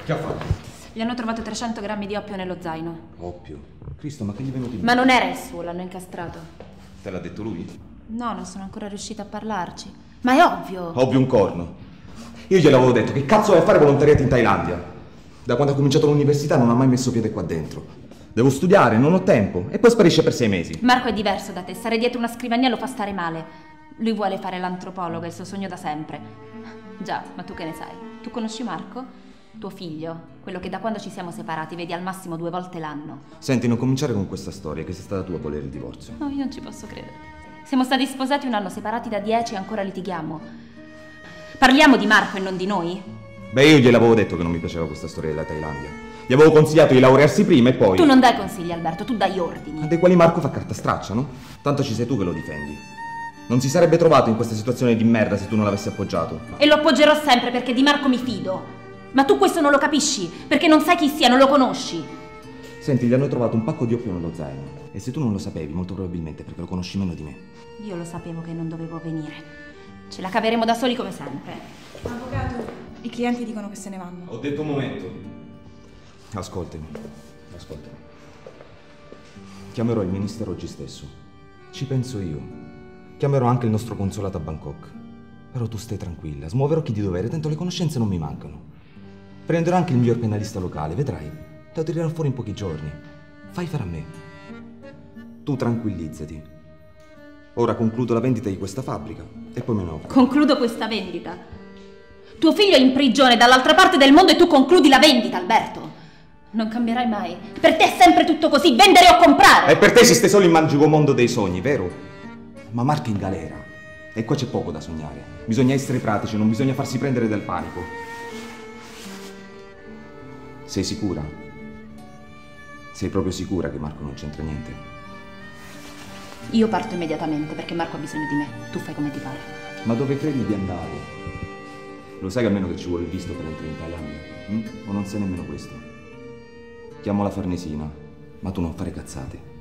Che ha fatto? Gli hanno trovato 300 grammi di oppio nello zaino. Oppio? Cristo, ma che gli è venuto in mente? Ma non era il suo, l'hanno incastrato. Te l'ha detto lui? No, non sono ancora riuscita a parlarci. Ma è ovvio! Ovvio un corno. Io gliel'avevo detto, che cazzo vai a fare volontariato in Thailandia? Da quando ha cominciato l'università non ha mai messo piede qua dentro. Devo studiare, non ho tempo. E poi sparisce per 6 mesi. Marco è diverso da te, stare dietro una scrivania lo fa stare male. Lui vuole fare l'antropologo, è il suo sogno da sempre. Già, ma tu che ne sai? Tu conosci Marco? Tuo figlio, quello che da quando ci siamo separati vedi al massimo 2 volte l'anno. Senti, non cominciare con questa storia, che sei stata tu a volere il divorzio. No, io non ci posso credere. Siamo stati sposati 1 anno, separati da 10 e ancora litighiamo. Parliamo di Marco e non di noi? Beh, io gliel'avevo detto che non mi piaceva questa storia della Thailandia. Gli avevo consigliato di laurearsi prima e poi... Tu non dai consigli, Alberto, tu dai ordini. A dei quali Marco fa carta straccia, no? Tanto ci sei tu che lo difendi. Non si sarebbe trovato in questa situazione di merda se tu non l'avessi appoggiato. E lo appoggerò sempre perché di Marco mi fido. Ma tu questo non lo capisci, perché non sai chi sia, non lo conosci. Senti, gli hanno trovato un pacco di oppio nello zaino. E se tu non lo sapevi, molto probabilmente perché lo conosci meno di me. Io lo sapevo che non dovevo venire. Ce la caveremo da soli come sempre. Avvocato, i clienti dicono che se ne vanno. Ho detto un momento. Ascoltami. Chiamerò il ministero oggi stesso. Ci penso io. Chiamerò anche il nostro consolato a Bangkok. Però tu stai tranquilla, smuoverò chi di dovere, tanto le conoscenze non mi mancano. Prenderò anche il miglior penalista locale, vedrai. Te lo tirerò fuori in pochi giorni. Fai fare a me. Tu tranquillizzati. Ora concludo la vendita di questa fabbrica e poi me ne occupo. Concludo questa vendita. Tuo figlio è in prigione dall'altra parte del mondo e tu concludi la vendita, Alberto. Non cambierai mai. Per te è sempre tutto così, vendere o comprare. E per te esiste solo il magico mondo dei sogni, vero? Ma Marco è in galera. E qua c'è poco da sognare. Bisogna essere pratici, non bisogna farsi prendere dal panico. Sei sicura? Sei proprio sicura che Marco non c'entra niente? Io parto immediatamente perché Marco ha bisogno di me. Tu fai come ti pare. Ma dove credi di andare? Lo sai che almeno che ci vuole il visto per entrare in Thailandia? O non sai nemmeno questo? Chiamo la Farnesina, ma tu non fare cazzate.